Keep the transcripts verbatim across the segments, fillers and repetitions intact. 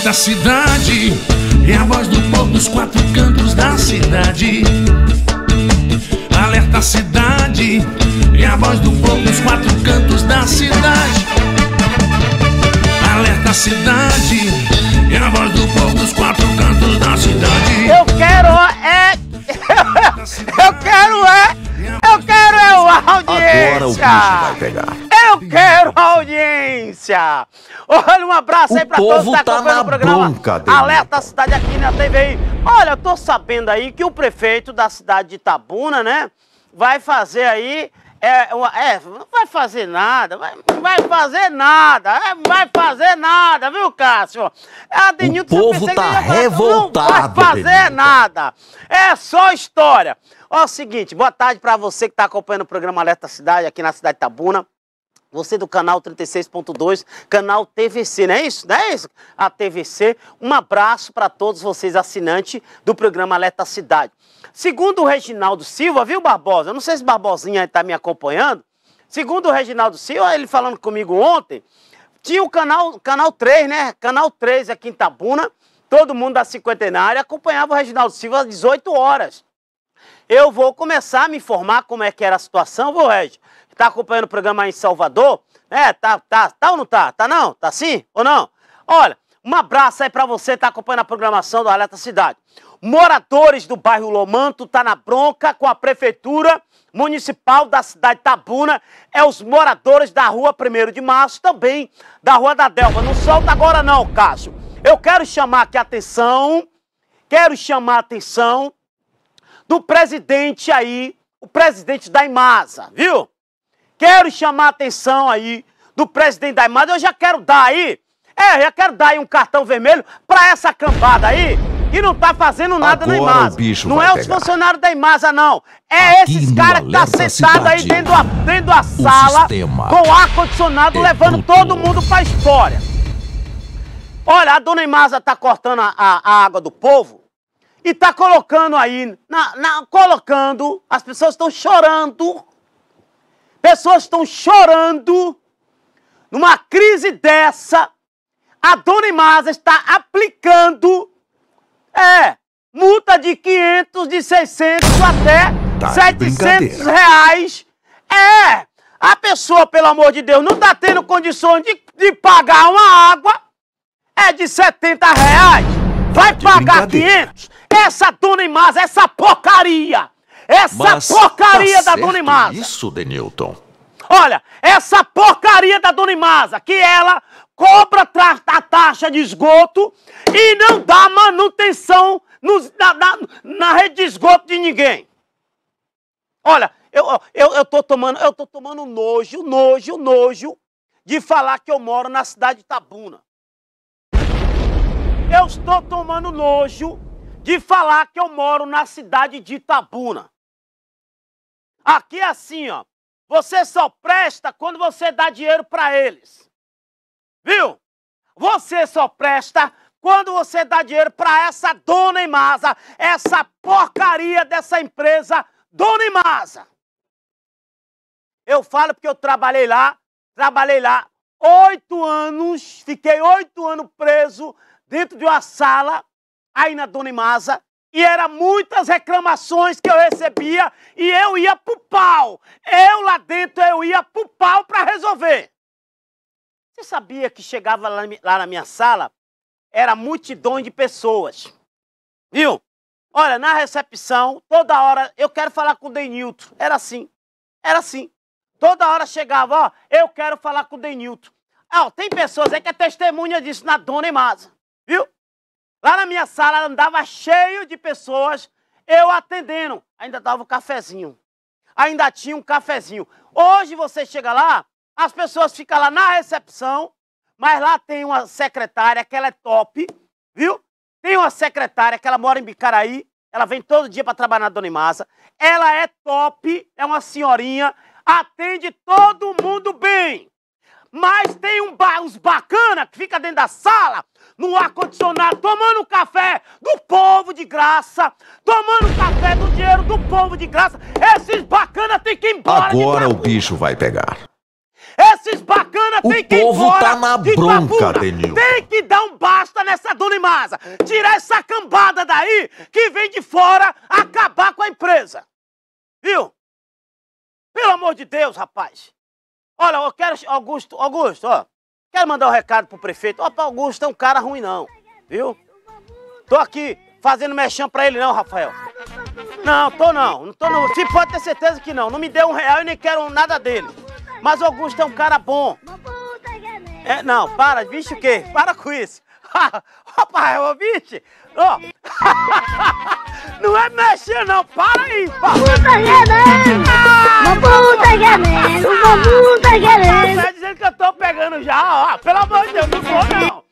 Alerta cidade, é a voz do povo dos quatro cantos da cidade. Alerta cidade, é a voz do povo dos quatro cantos da cidade. Alerta cidade, é a voz do povo dos quatro cantos da cidade. Eu quero é... Eu quero é... Eu quero é a audiência. Agora o bicho vai pegar. Eu quero audiência. Olha, um abraço o aí pra todos que estão acompanhando o programa bronca, Alerta Cidade aqui na T V I. Olha, eu tô sabendo aí que o prefeito da cidade de Itabuna, né, vai fazer aí... É, uma, é, não vai fazer nada, vai, não vai fazer nada, é, não vai fazer nada, viu, Cássio? A Denilton, o povo tá revoltado, não vai fazer Denilton. nada, é só história. Ó, o seguinte, boa tarde pra você que tá acompanhando o programa Alerta Cidade aqui na cidade de Itabuna. Você do canal trinta e seis ponto dois, canal T V C, não é isso? Não é isso? A T V C. Um abraço para todos vocês assinantes do programa Alerta Cidade. Segundo o Reginaldo Silva, viu, Barbosa? Eu não sei se Barbosinha está me acompanhando. Segundo o Reginaldo Silva, ele falando comigo ontem, tinha o canal, canal três, né? Canal três aqui em Itabuna. Todo mundo da cinquentenária acompanhava o Reginaldo Silva às dezoito horas. Eu vou começar a me informar como é que era a situação, viu, Regi? Tá acompanhando o programa aí em Salvador? É, tá, tá, tá ou não tá? Tá não? Tá sim ou não? Olha, um abraço aí pra você que tá acompanhando a programação do Alerta Cidade. Moradores do bairro Lomanto tá na bronca com a prefeitura municipal da cidade de Itabuna. É os moradores da rua primeiro de março, também da rua da Delva. Não solta agora não, Cássio. Eu quero chamar aqui a atenção, quero chamar a atenção do presidente aí, o presidente da Imasa, viu? Quero chamar a atenção aí do presidente da Imasa. Eu já quero dar aí, é, já quero dar aí um cartão vermelho pra essa cambada aí que não tá fazendo nada na Imasa. Não é os funcionários da Imasa, não. É Aqui esses caras que tá sentado aí dentro da, dentro da sala com ar-condicionado é levando bruto. todo mundo pra história. Olha, a dona Imasa tá cortando a, a água do povo e tá colocando aí, na, na, colocando, as pessoas estão chorando. Pessoas estão chorando. Numa crise dessa, a dona Imasa está aplicando, é, multa de quinhentos, de seiscentos até Tá de setecentos brincadeira. reais. É, a pessoa, pelo amor de Deus, não está tendo condições de, de pagar uma água, é de setenta reais. Vai de pagar brincadeira. quinhentos. Essa dona Imasa, essa porcaria, essa Mas porcaria tá da dona certo Imasa. isso, Denilton? Olha, essa porcaria da dona Imasa, que ela cobra a taxa de esgoto e não dá manutenção nos, na, na, na rede de esgoto de ninguém. Olha, eu, eu, eu, tô tomando, eu tô tomando nojo, nojo, nojo de falar que eu moro na cidade de Itabuna. Eu estou tomando nojo de falar que eu moro na cidade de Itabuna. Aqui é assim, ó. Você só presta quando você dá dinheiro para eles. Viu? Você só presta quando você dá dinheiro para essa dona Imasa, essa porcaria dessa empresa, dona Imasa. Eu falo porque eu trabalhei lá, trabalhei lá oito anos, fiquei oito anos preso dentro de uma sala, aí na dona Imasa. E eram muitas reclamações que eu recebia e eu ia pro pau. Eu lá dentro, eu ia pro pau para resolver. Você sabia que chegava lá, lá na minha sala, era multidão de pessoas. Viu? Olha, na recepção, toda hora, eu quero falar com o Denilton. Era assim, era assim. Toda hora chegava, ó, eu quero falar com o Denilton. Ó, tem pessoas aí que é testemunha disso na dona Imasa. Viu? Lá na minha sala andava cheio de pessoas, eu atendendo. Ainda dava um cafezinho. Ainda tinha um cafezinho. Hoje você chega lá, as pessoas ficam lá na recepção, mas lá tem uma secretária que ela é top, viu? Tem uma secretária que ela mora em Bicaraí, ela vem todo dia para trabalhar na dona Imasa. Ela é top, é uma senhorinha, atende todo mundo bem. Mas tem um ba uns bacana que fica dentro da sala, no ar-condicionado, tomando café do povo de graça, tomando café do dinheiro do povo de graça. Esses bacana tem que ir embora. Agora o bicho vai pegar. Esses bacana cara O tem que ir povo embora tá na de bronca, Itabuna. Denilton. Tem que dar um basta nessa Dona Imasa. Tirar essa cambada daí que vem de fora acabar com a empresa. Viu? Pelo amor de Deus, rapaz. Olha, eu quero... Augusto, Augusto, ó. Quero mandar um recado pro prefeito. Ó, Augusto é um cara ruim não, viu? Tô aqui fazendo mexão pra ele não, Rafael. Não, tô não. Não tô não. Você pode ter certeza que não. Não me deu um real e nem quero nada dele. Mas o Augusto é um cara bom. É, não, para, vixe o quê? Para com isso. Rapaz, ô bicho. Ó. Não é mexer não, para aí. Para. Puta querendo, puta querendo, puta querendo. Tá dizendo que eu tô pegando já, ó. Pelo amor de Deus, não vou não.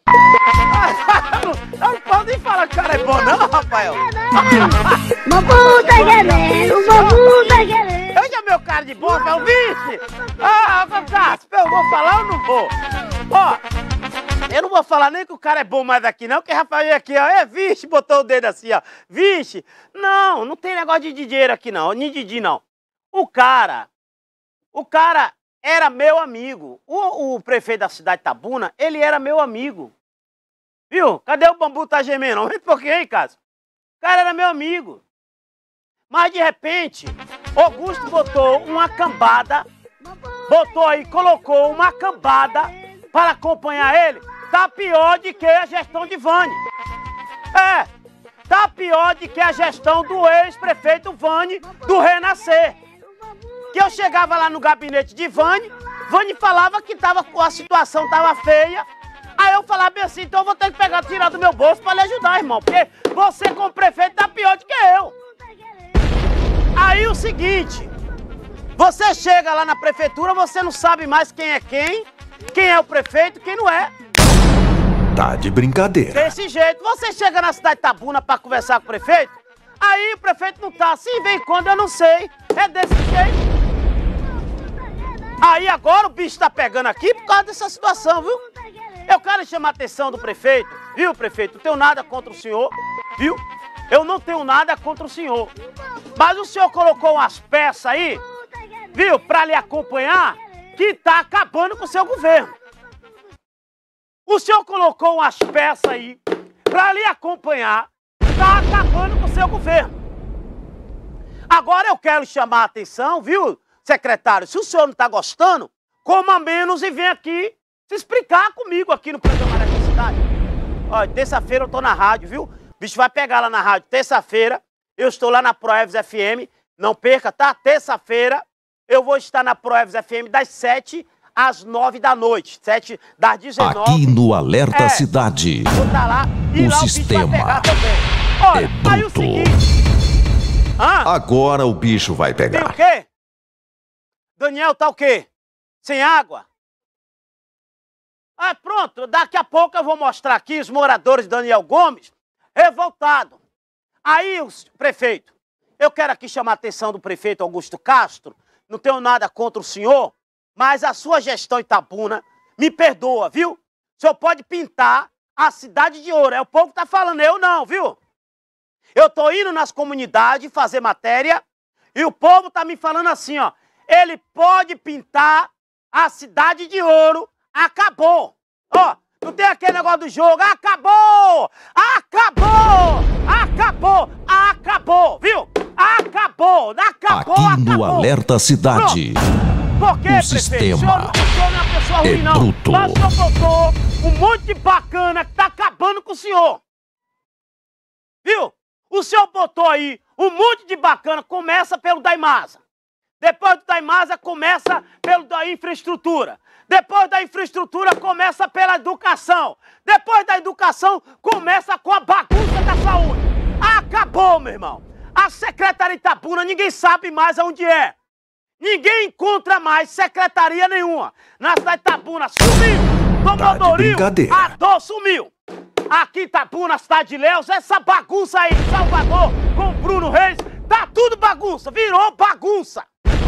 Eu não posso nem falar que o cara é bom não, Rafael. Uma puta querendo, uma puta querendo. Eu chamei o cara de bom, Rafael, vixe. Ah, Cássio, eu vou falar ou não vou? Ó, eu não vou falar nem que o cara é bom mais aqui não, que o Rafael aqui, ó, é, vixe, botou o dedo assim, ó, vixe. Não, não tem negócio de dinheiro aqui não, nem Didi não. O cara, o cara era meu amigo. O, o prefeito da cidade de Itabuna, ele era meu amigo. Viu? Cadê o bambu tá gemendo? Aumenta um pouquinho aí, Cássio. O cara era meu amigo. Mas de repente, Augusto botou uma cambada, botou aí, colocou uma cambada para acompanhar ele. Tá pior de que a gestão de Vani. É, tá pior de que a gestão do ex-prefeito Vani, do Renascer. Que eu chegava lá no gabinete de Vani, Vani falava que tava, a situação tava feia. Aí eu falava bem assim, então eu vou ter que pegar, tirar do meu bolso pra lhe ajudar, irmão. Porque você como prefeito tá pior do que eu. Aí o seguinte, você chega lá na prefeitura, você não sabe mais quem é quem, quem é o prefeito, quem não é. Tá de brincadeira. Desse jeito, você chega na cidade de Itabuna pra conversar com o prefeito, aí o prefeito não tá, assim vem quando eu não sei, é desse jeito. Aí agora o bicho tá pegando aqui por causa dessa situação, viu? Eu quero chamar a atenção do prefeito, viu, prefeito? Não tenho nada contra o senhor, viu? Eu não tenho nada contra o senhor. Mas o senhor colocou umas peças aí, viu, pra lhe acompanhar, que tá acabando com o seu governo. O senhor colocou umas peças aí pra lhe acompanhar, tá acabando com o seu governo. Agora eu quero chamar a atenção, viu, secretário? Se o senhor não tá gostando, coma menos e vem aqui se explicar comigo aqui no programa da cidade. Olha, terça-feira eu tô na rádio, viu? O bicho vai pegar lá na rádio. Terça-feira eu estou lá na Proevs F M. Não perca, tá? Terça-feira eu vou estar na Proevs F M das sete às nove da noite. sete das dezenove. Aqui no Alerta É, Cidade. vou estar lá e O lá sistema o bicho vai pegar também. Olha, é aí o bruto. seguinte. Hã? Agora o bicho vai Tem o pegar. quê? Daniel tá o quê? Sem água? Ah, pronto, daqui a pouco eu vou mostrar aqui os moradores de Daniel Gomes revoltados. Aí, o prefeito, eu quero aqui chamar a atenção do prefeito Augusto Castro, não tenho nada contra o senhor, mas a sua gestão em Itabuna me perdoa, viu? O senhor pode pintar a cidade de ouro, é o povo que tá falando, eu não, viu? Eu tô indo nas comunidades fazer matéria e o povo tá me falando assim, ó, ele pode pintar a cidade de ouro. Acabou! Ó, não tem aquele negócio do jogo. Acabou! Acabou! Acabou! Acabou! Viu? Acabou! Acabou! Aqui no acabou. Alerta Cidade. Por quê, O prefeito? sistema O senhor, o senhor não é uma pessoa é ruim, não. bruto. Mas o senhor botou um monte de bacana que tá acabando com o senhor. Viu? O senhor botou aí um monte de bacana, começa pelo da Imasa. Depois do da Imasa, começa pelo da infraestrutura. Depois da infraestrutura, começa pela educação. Depois da educação, começa com a bagunça da saúde. Acabou, meu irmão. A Secretaria de Itabuna, ninguém sabe mais aonde é. Ninguém encontra mais secretaria nenhuma. Na cidade de Itabuna, sumiu. Tá de Domodoril, brincadeira. a dor sumiu. Aqui em Itabuna, cidade de Léus, essa bagunça aí, Salvador, com Bruno Reis, tá tudo bagunça, virou bagunça.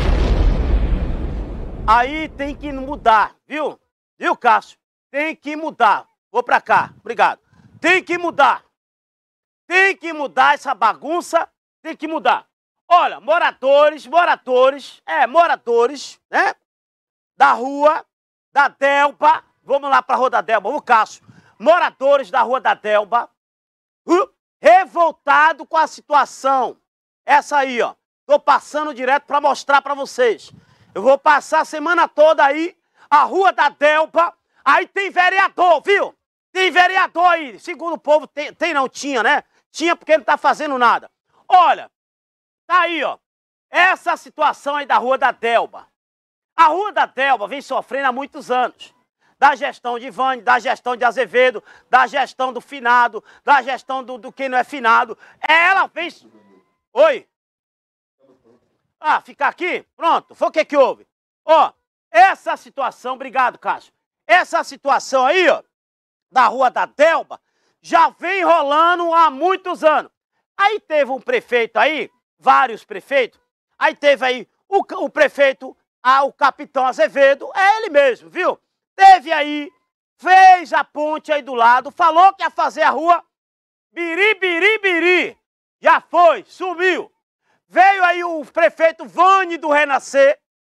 Aí tem que mudar, viu? Viu, Cássio? Tem que mudar. Vou pra cá, obrigado. Tem que mudar. Tem que mudar essa bagunça, tem que mudar. Olha, moradores, moradores, é, moradores, né? Da rua, da Delba, vamos lá pra Rua da Delba, o Cássio, moradores da Rua da Delba, uh, revoltado com a situação. Essa aí, ó, tô passando direto pra mostrar pra vocês. Eu vou passar a semana toda aí, a Rua da Delba, aí tem vereador, viu? Tem vereador aí, segundo o povo, tem, tem não, tinha, né? Tinha porque não tá fazendo nada. Olha, tá aí, ó, essa situação aí da Rua da Delba. A Rua da Delba vem sofrendo há muitos anos. Da gestão de Vânia, da gestão de Azevedo, da gestão do finado, da gestão do, do quem não é finado. Ela vem... Oi? Ah, ficar aqui? Pronto, foi o que que houve? Ó, essa situação, obrigado, Cássio. Essa situação aí, ó, da Rua da Delba, já vem rolando há muitos anos. Aí teve um prefeito aí, vários prefeitos, aí teve aí o, o prefeito, ah, o capitão Azevedo, é ele mesmo, viu? Teve aí, fez a ponte aí do lado, falou que ia fazer a rua Biri, Biri, Biri. Já foi, sumiu. Veio aí o prefeito Vânia do Renascer,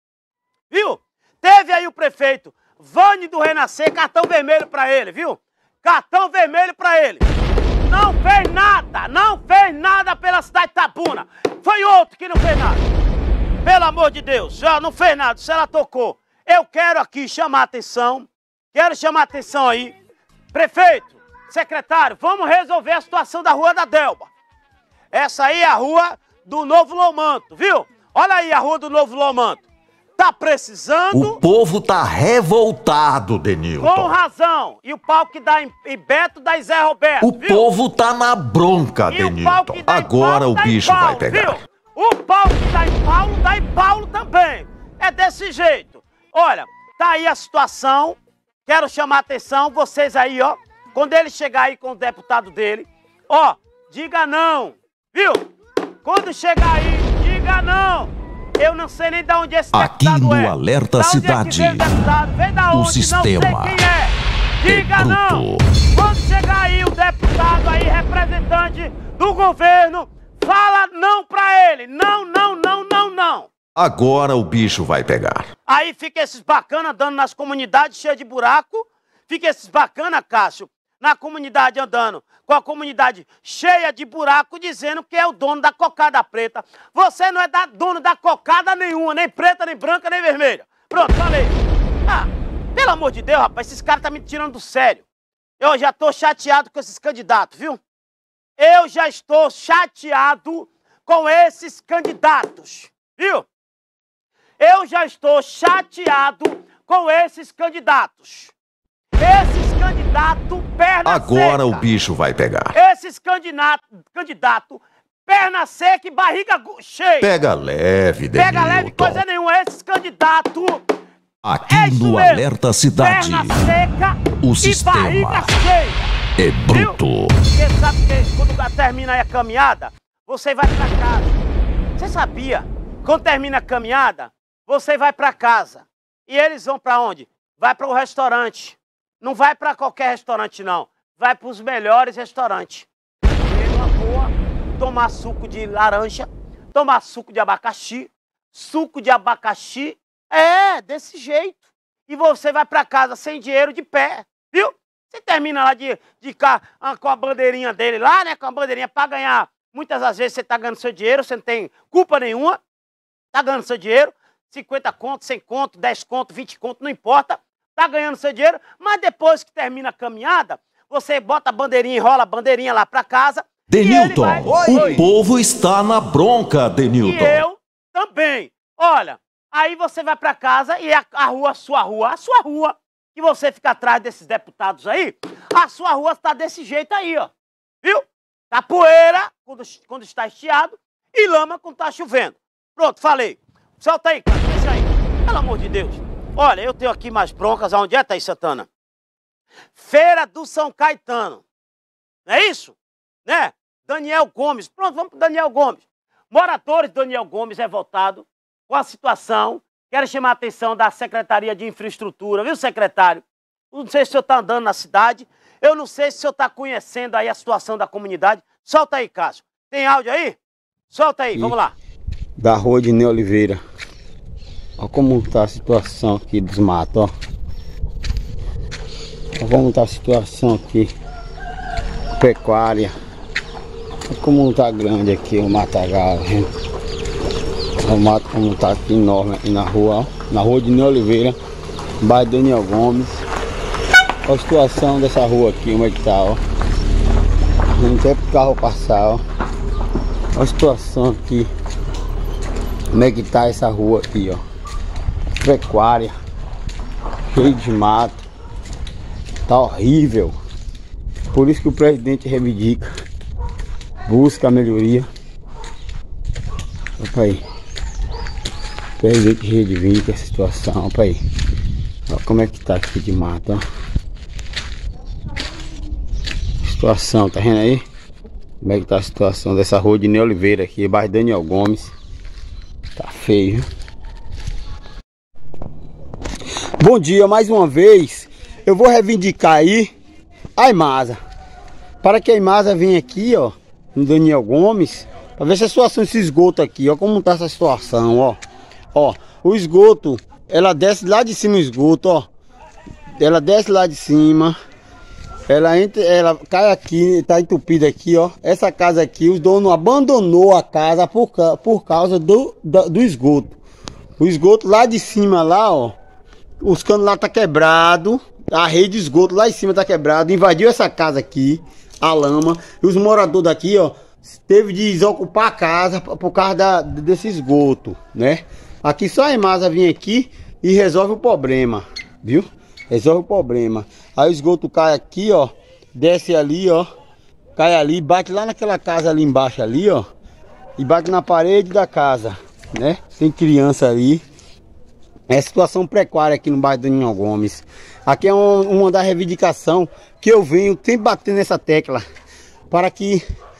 viu? Teve aí o prefeito Vânia do Renascer, cartão vermelho pra ele, viu? Cartão vermelho pra ele. Não fez nada, não fez nada pela cidade de Itabuna. Foi outro que não fez nada. Pelo amor de Deus, já não fez nada, se ela tocou. Eu quero aqui chamar a atenção, quero chamar a atenção aí. Prefeito, secretário, vamos resolver a situação da Rua da Delba. Essa aí é a rua do Novo Lomanto, viu? Olha aí a rua do Novo Lomanto. Tá precisando... O povo tá revoltado, Denilton. Com razão. E o pau que dá em, em Beto dá em Zé Roberto, O viu? povo tá na bronca, E o pau Denilton. que dá em Agora Paulo, o dá em bicho Paulo, vai pegar. Viu? O pau que dá em Paulo, dá em Paulo também. É desse jeito. Olha, tá aí a situação. Quero chamar a atenção, vocês aí, ó. Quando ele chegar aí com o deputado dele, ó, diga não, viu? Quando chegar aí, diga não. Eu não sei nem de onde esse Aqui deputado no é. Alerta Da onde Cidade, é que vem o deputado? Vem da o onde? sistema Não sei quem é. Diga é não. bruto. Quando chegar aí o deputado aí, representante do governo, fala não pra ele. Não, não, não, não, não. Agora o bicho vai pegar. Aí fica esses bacana andando nas comunidades cheias de buraco. Fica esses bacana, Cássio, na comunidade andando com a comunidade cheia de buraco, dizendo que é o dono da cocada preta. Você não é da, dono da cocada nenhuma, nem preta, nem branca, nem vermelha. Pronto, falei. Ah, pelo amor de Deus, rapaz, esses caras estão me tirando do sério. Eu já tô chateado com esses candidatos, viu? Eu já estou chateado com esses candidatos, viu? Eu já estou chateado com esses candidatos. Esses candidatos perna Agora seca. o bicho vai pegar. Esses candidatos, candidato, perna seca e barriga cheia. Pega leve, Denilton. Pega leve coisa nenhuma. Esses candidatos, Aqui é isso no mesmo. Alerta Cidade, Perna seca o e sistema barriga cheia. é bruto. Porque sabe que quando termina aí a caminhada, você vai pra casa. Você sabia? Quando termina a caminhada, você vai pra casa. E eles vão pra onde? Vai para o restaurante. Não vai para qualquer restaurante, não. Vai para os melhores restaurantes. Comer uma boa, tomar suco de laranja, tomar suco de abacaxi, suco de abacaxi. É, desse jeito. E você vai para casa sem dinheiro, de pé, viu? Você termina lá de, de cá, com a bandeirinha dele lá, né? Com a bandeirinha para ganhar. Muitas das vezes você está ganhando seu dinheiro, você não tem culpa nenhuma. Está ganhando seu dinheiro, cinquenta conto, cem conto, dez conto, vinte conto, não importa. Tá ganhando seu dinheiro, mas depois que termina a caminhada, você bota a bandeirinha, enrola a bandeirinha lá pra casa. Denilton, vai... o Oi. povo está na bronca, Denilton. E eu também. Olha, aí você vai pra casa e a, a rua, a sua rua, a sua rua, que você fica atrás desses deputados aí, a sua rua tá desse jeito aí, ó. Viu? Tá poeira quando, quando está estiado e lama quando tá chovendo. Pronto, falei. Solta aí, cara, deixa aí. Pelo amor de Deus. Olha, eu tenho aqui mais broncas. Aonde é, Thaís Santana? Feira do São Caetano. Não é isso? Né? Daniel Gomes. Pronto, vamos pro Daniel Gomes. Moradores do Daniel Gomes revoltado com a situação. Quero chamar a atenção da Secretaria de Infraestrutura, viu, secretário? Não sei se o senhor está andando na cidade. Eu não sei se o senhor está conhecendo aí a situação da comunidade. Solta aí, Cássio. Tem áudio aí? Solta aí, e vamos lá. Da rua de Ney Oliveira. Olha como tá a situação aqui dos matos, ó. Como tá a situação aqui, pecuária. Como tá grande aqui o matagal, gente. O mato como tá aqui enorme aqui na rua, ó. Na rua de Ney Oliveira, bairro Daniel Gomes. Olha a situação dessa rua aqui, como é que tá, ó. Não tem pro carro passar, ó. Olha a situação aqui, como é que tá essa rua aqui, ó. Pecuária, cheio de mato. Tá horrível. Por isso que o presidente reivindica, busca a melhoria. Opa aí. O presidente reivindica a situação. Opa aí. Olha como é que tá aqui de mato, ó. Situação, tá vendo aí? Como é que tá a situação dessa rua de Ney Oliveira aqui, bairro Daniel Gomes. Tá feio. Bom dia, mais uma vez. Eu vou reivindicar aí a Imasa. Para que a Imasa venha aqui, ó, no Daniel Gomes, para ver se a situação desse esgoto aqui, ó, como tá essa situação, ó. Ó, o esgoto, ela desce lá de cima o esgoto, ó. Ela desce lá de cima. Ela entra, ela cai aqui, tá entupida aqui, ó. Essa casa aqui, os donos abandonou a casa por, por causa do, do, do esgoto. O esgoto lá de cima, lá, ó. Os canos lá tá quebrado. A rede de esgoto lá em cima tá quebrada. Invadiu essa casa aqui, a lama. E os moradores daqui, ó, teve de desocupar a casa por causa da, desse esgoto, né? Aqui só a Imasa vem aqui e resolve o problema, viu? Resolve o problema. Aí o esgoto cai aqui, ó. Desce ali, ó. Cai ali, bate lá naquela casa ali embaixo ali, ó. E bate na parede da casa, né? Tem criança ali. É situação precária aqui no bairro Daniel Gomes. Aqui é um, uma da reivindicação que eu venho sempre batendo nessa tecla. Para que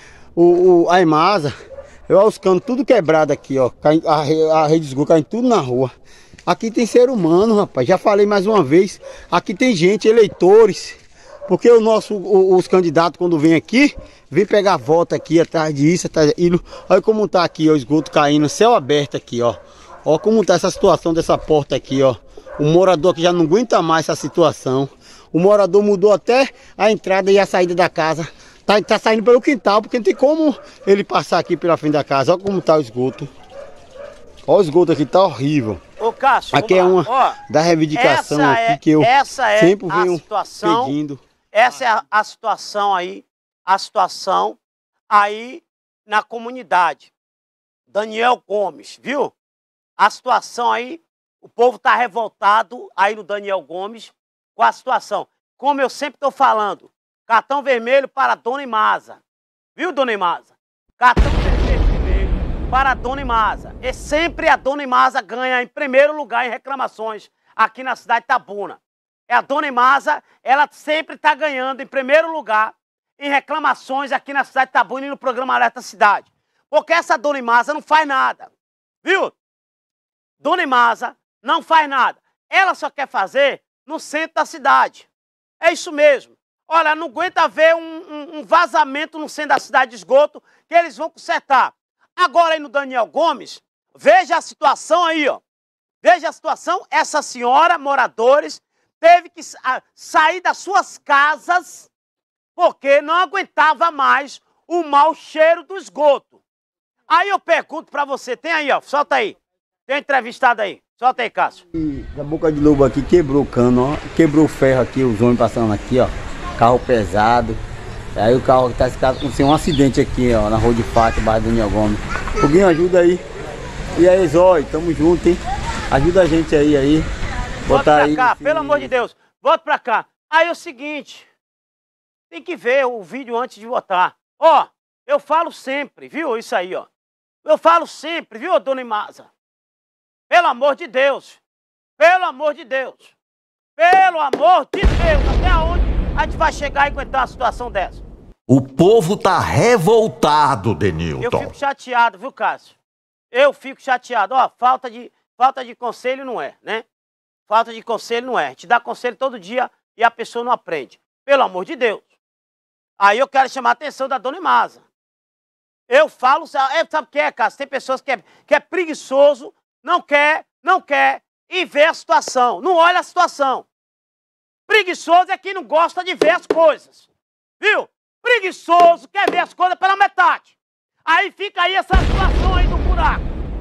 o, o, a Imasa, eu os canos tudo quebrado aqui, ó. A, a rede de esgoto cai tudo na rua. Aqui tem ser humano, rapaz. Já falei mais uma vez. Aqui tem gente, eleitores. Porque o nosso, o, os candidatos quando vem aqui, vem pegar voto aqui atrás disso, atrás daquilo. Olha como tá aqui, ó, o esgoto caindo, céu aberto aqui, ó. Ó como tá essa situação dessa porta aqui, ó. O morador que já não aguenta mais essa situação. O morador mudou até a entrada e a saída da casa. Tá, tá saindo pelo quintal, porque não tem como ele passar aqui pela frente da casa. Olha como tá o esgoto. Olha o esgoto aqui, tá horrível. Ô, Cássio, aqui é uma ó, da reivindicação aqui é, que eu essa é sempre a venho situação, pedindo. Essa é a, a situação aí, a situação aí na comunidade. Daniel Gomes, viu? A situação aí, o povo tá revoltado aí no Daniel Gomes com a situação. Como eu sempre tô falando, cartão vermelho para a Dona Imasa. Viu, Dona Imasa? Cartão vermelho para a Dona Imasa. E sempre a Dona Imasa ganha em primeiro lugar em reclamações aqui na cidade de Itabuna. É a Dona Imasa, ela sempre está ganhando em primeiro lugar em reclamações aqui na cidade de Itabuna e no programa Alerta Cidade. Porque essa Dona Imasa não faz nada. Viu? Dona Imasa não faz nada. Ela só quer fazer no centro da cidade. É isso mesmo. Olha, não aguenta ver um, um, um vazamento no centro da cidade de esgoto que eles vão consertar. Agora aí no Daniel Gomes, veja a situação aí, ó. Veja a situação, essa senhora, moradores, teve que a, sair das suas casas porque não aguentava mais o mau cheiro do esgoto. Aí eu pergunto pra você, tem aí, ó, solta aí. Tem entrevistado aí, solta aí, Cássio. E da Boca de Lobo aqui quebrou o cano, ó. Quebrou o ferro aqui, os homens passando aqui, ó. Carro pesado. Aí o carro tá acontecendo um acidente aqui, ó, na rua de Fátima, bairro Daniel Gomes. Foguinho, ajuda aí. E aí, Zói, tamo junto, hein? Ajuda a gente aí, aí. Volta pra aí, cá, pelo amor de Deus. Volta pra cá. Aí é o seguinte, tem que ver o vídeo antes de votar. Ó, eu falo sempre, viu, isso aí, ó. Eu falo sempre, viu, Dona Imasa? Pelo amor de Deus. Pelo amor de Deus. Pelo amor de Deus. Até onde a gente vai chegar e aguentar uma situação dessa? O povo tá revoltado, Denilton. Eu fico chateado, viu, Cássio? Eu fico chateado. Ó, falta de, falta de conselho não é, né? Falta de conselho não é. A gente dá conselho todo dia e a pessoa não aprende. Pelo amor de Deus. Aí eu quero chamar a atenção da Dona Imasa. Eu falo, sabe o que é, Cássio? Tem pessoas que é, que é preguiçoso, não quer, não quer e vê a situação. Não olha a situação. Preguiçoso é quem não gosta de ver as coisas. Viu? Preguiçoso quer ver as coisas pela metade. Aí fica aí essa situação aí do buraco.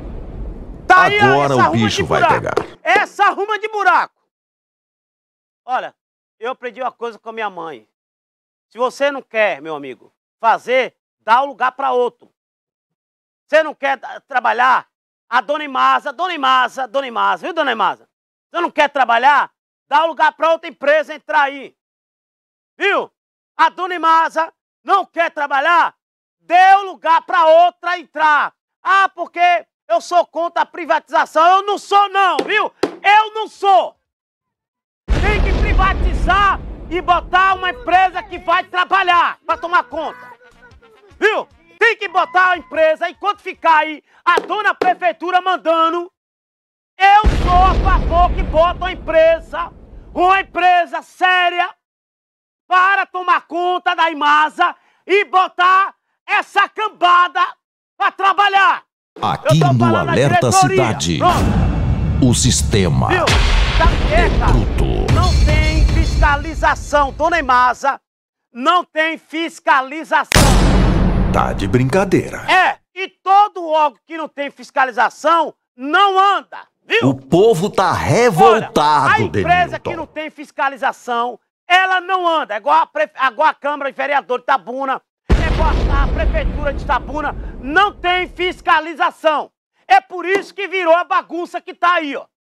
Tá aí Agora essa o bicho vai buraco. pegar. Essa ruma de buraco. Olha, eu aprendi uma coisa com a minha mãe. Se você não quer, meu amigo, fazer, dá o lugar para outro. Você não quer trabalhar? A dona Imasa, dona Imasa, dona Imasa, viu, dona Imasa? Você não quer trabalhar? Dá o lugar para outra empresa entrar aí. Viu? A dona Imasa não quer trabalhar? Dê o lugar para outra entrar. Ah, porque eu sou contra a privatização. Eu não sou não, viu? Eu não sou. Tem que privatizar e botar uma empresa que vai trabalhar para tomar conta. Viu? Tem que botar a empresa, enquanto ficar aí a dona prefeitura mandando, eu sou a favor que bota uma empresa, uma empresa séria, para tomar conta da Imasa e botar essa cambada para trabalhar. Aqui no Alerta Cidade, Pronto. o sistema Viu? Sabe o que é, cara? bruto. Não tem fiscalização, dona Imasa, não tem fiscalização. Tá de brincadeira. É, e todo órgão que não tem fiscalização não anda, viu? O povo tá revoltado, Olha, a empresa Denilton. que não tem fiscalização, ela não anda. É igual a, pre... igual a Câmara de Vereador de Itabuna, é igual a Prefeitura de Itabuna, não tem fiscalização. É por isso que virou a bagunça que tá aí, ó.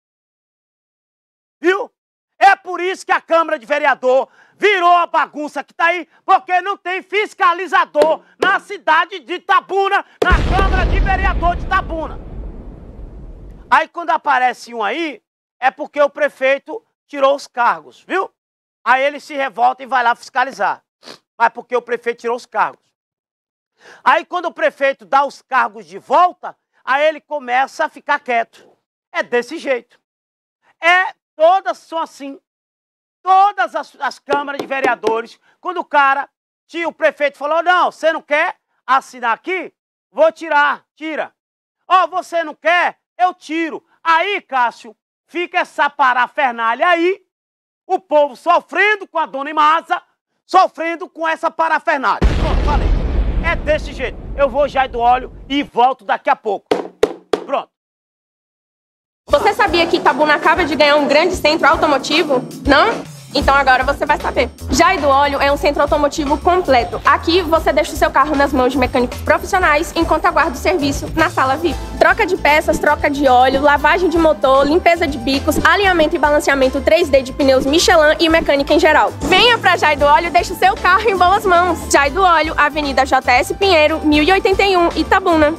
Viu? É por isso que a Câmara de Vereador virou a bagunça que tá aí, porque não tem fiscalizador na cidade de Itabuna, na Câmara de Vereador de Itabuna. Aí quando aparece um aí, é porque o prefeito tirou os cargos, viu? Aí ele se revolta e vai lá fiscalizar. Mas porque o prefeito tirou os cargos. Aí quando o prefeito dá os cargos de volta, aí ele começa a ficar quieto. É desse jeito. É, todas são assim. Todas as, as câmaras de vereadores, quando o cara, tio, o prefeito falou, não, você não quer assinar aqui? Vou tirar, tira. Ó, oh, você não quer? Eu tiro. Aí, Cássio, fica essa parafernália aí, o povo sofrendo com a dona Imasa, sofrendo com essa parafernália. Pronto, falei. É desse jeito. Eu vou já ir do óleo e volto daqui a pouco. Pronto. Você sabia que Itabuna acaba de ganhar um grande centro automotivo? Não? Então agora você vai saber. Jai do Óleo é um centro automotivo completo. Aqui você deixa o seu carro nas mãos de mecânicos profissionais enquanto aguarda o serviço na sala V I P. Troca de peças, troca de óleo, lavagem de motor, limpeza de bicos, alinhamento e balanceamento três D de pneus Michelin e mecânica em geral. Venha pra Jai do Óleo e deixe o seu carro em boas mãos. Jai do Óleo, Avenida J S Pinheiro, mil e oitenta e um, Itabuna.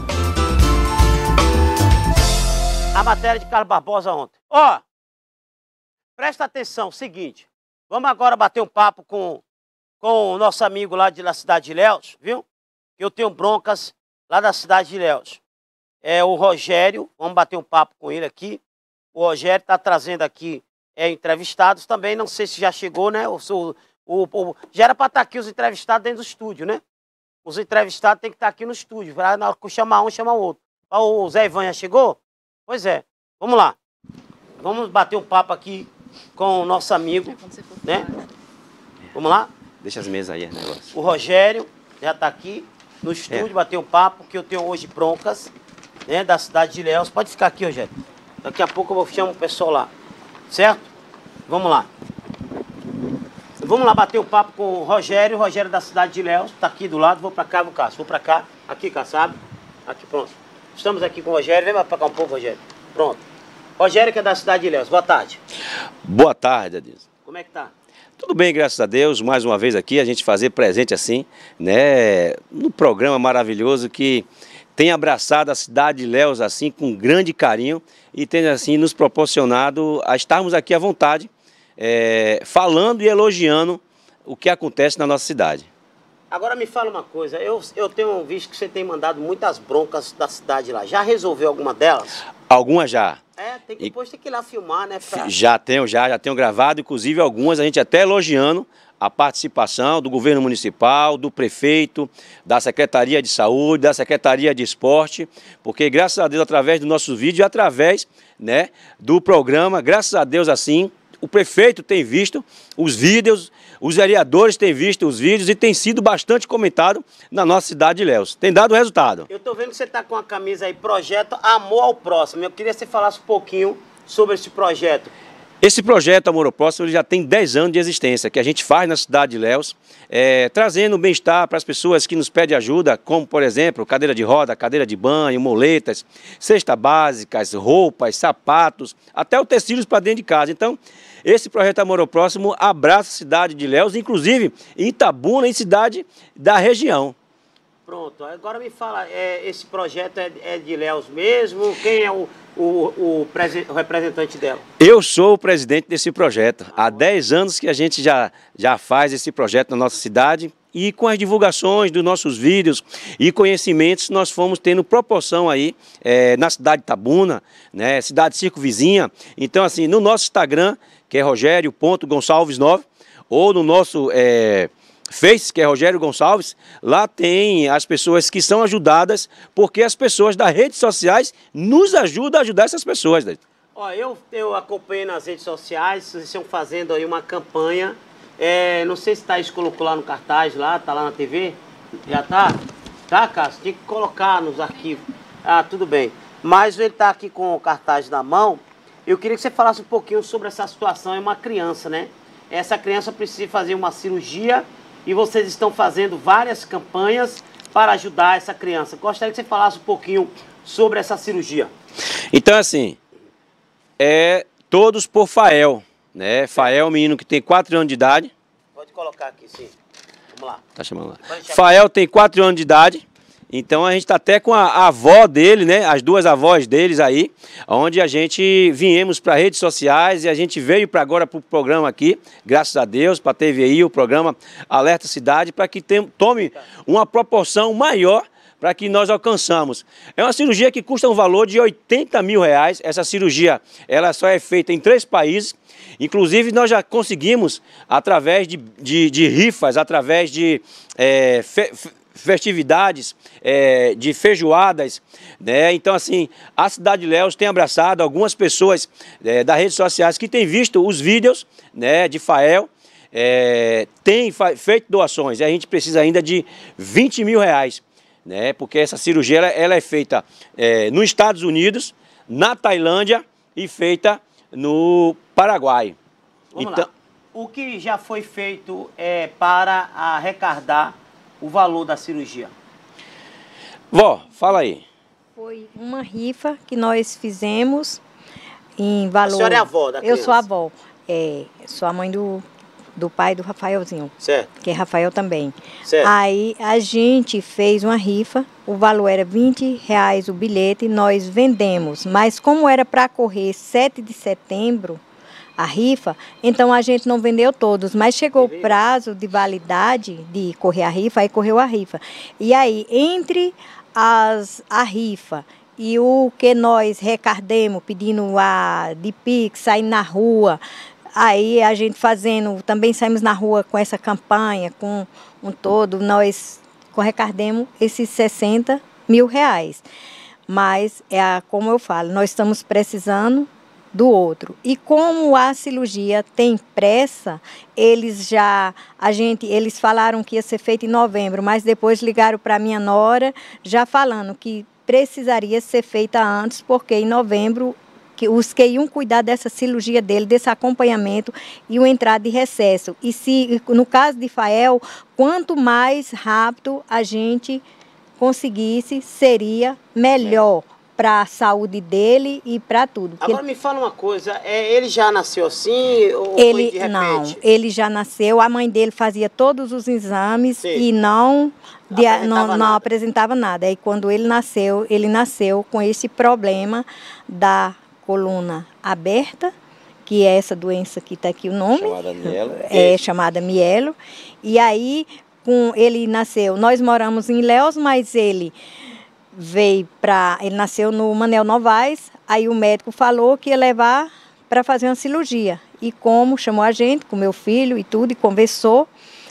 A matéria de Carlos Barbosa ontem. Ó, presta atenção, seguinte. Vamos agora bater um papo com, com o nosso amigo lá de, da cidade de Ilhéus, viu? Eu tenho broncas lá da cidade de Ilhéus. É o Rogério, vamos bater um papo com ele aqui. O Rogério está trazendo aqui é, entrevistados também, não sei se já chegou, né? O, o, o, já era para estar aqui os entrevistados dentro do estúdio, né? Os entrevistados têm que estar aqui no estúdio. Na hora que chamar um, chamar o outro. O Zé Ivan já chegou? Pois é, vamos lá. Vamos bater um papo aqui com o nosso amigo, né? Vamos lá? Deixa as mesas aí, negócio. O Rogério já está aqui no estúdio, é. bater um papo, que eu tenho hoje broncas, né, da cidade de Ilhéus. Pode ficar aqui, Rogério. Daqui a pouco eu vou chamar o pessoal lá, certo? Vamos lá. Vamos lá bater um papo com o Rogério, o Rogério da cidade de Ilhéus, está aqui do lado, vou para cá, vou cá, vou para cá, aqui, cá, sabe? Aqui, pronto. Estamos aqui com o Rogério, vem para cá um pouco, Rogério. Pronto. Rogério, que é da cidade de Ilhéus, boa tarde. Boa tarde, Adilson. Como é que tá? Tudo bem, graças a Deus. Mais uma vez aqui, a gente fazer presente assim, né, no programa maravilhoso que tem abraçado a cidade de Ilhéus assim, com grande carinho e tem assim nos proporcionado a estarmos aqui à vontade, é, falando e elogiando o que acontece na nossa cidade. Agora me fala uma coisa, eu, eu tenho visto que você tem mandado muitas broncas da cidade lá. Já resolveu alguma delas? Algumas já. É, tem que, depois tem que ir lá filmar, né? Pra... Já tenho, já, já tenho gravado, inclusive algumas a gente até elogiando a participação do governo municipal, do prefeito, da Secretaria de Saúde, da Secretaria de Esporte, porque graças a Deus, através do nosso vídeo e através, né, do programa, graças a Deus assim, o prefeito tem visto os vídeos, os vereadores têm visto os vídeos e tem sido bastante comentado na nossa cidade de Ilhéus. Tem dado resultado. Eu tô vendo que você tá com a camisa aí, Projeto Amor ao Próximo. Eu queria que você falasse um pouquinho sobre esse projeto. Esse projeto Amor ao Próximo ele já tem dez anos de existência, que a gente faz na cidade de Ilhéus, é, trazendo bem-estar para as pessoas que nos pedem ajuda, como, por exemplo, cadeira de roda, cadeira de banho, moletas, cestas básicas, roupas, sapatos, até utensílios para dentro de casa. Então, esse projeto Amor ao Próximo abraça a cidade de Ilhéus, inclusive em Itabuna, em cidade da região. Pronto, agora me fala, é, esse projeto é, é de Ilhéus mesmo? Quem é o, o, o, o representante dela? Eu sou o presidente desse projeto. Há dez anos que a gente já, já faz esse projeto na nossa cidade e com as divulgações dos nossos vídeos e conhecimentos nós fomos tendo proporção aí é, na cidade de Itabuna, né, cidade circunvizinha. Então assim, no nosso Instagram, que é Rogério ponto Gonçalves nove, ou no nosso... É, Face, que é Rogério Gonçalves, lá tem as pessoas que são ajudadas, porque as pessoas das redes sociais nos ajudam a ajudar essas pessoas. Ó, eu, eu acompanhei nas redes sociais, vocês estão fazendo aí uma campanha, é, não sei se Thaís colocou lá no cartaz, lá, tá lá na T V, já tá? Tá, Cássio? Tem que colocar nos arquivos. Ah, tudo bem. Mas ele tá aqui com o cartaz na mão, eu queria que você falasse um pouquinho sobre essa situação, é uma criança, né? Essa criança precisa fazer uma cirurgia, e vocês estão fazendo várias campanhas para ajudar essa criança. Gostaria que você falasse um pouquinho sobre essa cirurgia. Então, assim, é todos por Fael, né? Fael é um menino que tem quatro anos de idade. Pode colocar aqui, sim. Vamos lá. Tá chamando lá. Fael tem quatro anos de idade. Então a gente está até com a, a avó dele, né? As duas avós deles aí, onde a gente viemos para redes sociais e a gente veio para agora para o programa aqui, graças a Deus, para a T V I, o programa Alerta Cidade, para que tem, tome uma proporção maior para que nós alcançamos. É uma cirurgia que custa um valor de oitenta mil reais. Essa cirurgia ela só é feita em três países. Inclusive nós já conseguimos, através de, de, de rifas, através de é, fe, festividades, é, de feijoadas, né? Então assim, a cidade de Ilhéus tem abraçado algumas pessoas é, das redes sociais que têm visto os vídeos, né, de Fael, é, tem feito doações, e a gente precisa ainda de vinte mil reais, né? Porque essa cirurgia ela, ela é feita é, nos Estados Unidos, na Tailândia e feita no Paraguai. Vamos então, lá. O que já foi feito é, para arrecadar o valor da cirurgia? Vó, fala aí. Foi uma rifa que nós fizemos em valor... A senhora é a avó da criança? Eu sou a avó. É, sou a mãe do, do pai do Rafaelzinho. Certo. Que é Rafael também. Certo. Aí a gente fez uma rifa, o valor era vinte reais o bilhete, nós vendemos. Mas como era para correr sete de setembro, a rifa, então a gente não vendeu todos, mas chegou o prazo de validade de correr a rifa, aí correu a rifa. E aí, entre as, a rifa e o que nós recardemos, pedindo a de Pix, saindo na rua, aí a gente fazendo, também saímos na rua com essa campanha, com um todo, nós recardemos esses sessenta mil reais. Mas, é a, como eu falo, nós estamos precisando do outro. E como a cirurgia tem pressa, eles já, a gente, eles falaram que ia ser feito em novembro, mas depois ligaram para minha nora, já falando que precisaria ser feita antes, porque em novembro que os que iam cuidar dessa cirurgia dele, desse acompanhamento, iam entrar de recesso. E se, no caso de Fael, quanto mais rápido a gente conseguisse, seria melhor para a saúde dele e para tudo. Agora ele... me fala uma coisa, é, ele já nasceu assim ou ele, foi de repente? Não, ele já nasceu, a mãe dele fazia todos os exames. Sim. E não, de, apresentava não, não apresentava nada. E quando ele nasceu, ele nasceu com esse problema da coluna aberta, que é essa doença que está aqui o nome. Chamada mielo. É, chamada mielo. E aí, com, ele nasceu, nós moramos em Ilhéus, mas ele... veio para, ele nasceu no Manel Novaes, aí o médico falou que ia levar para fazer uma cirurgia. E como chamou a gente, com meu filho e tudo, e conversou,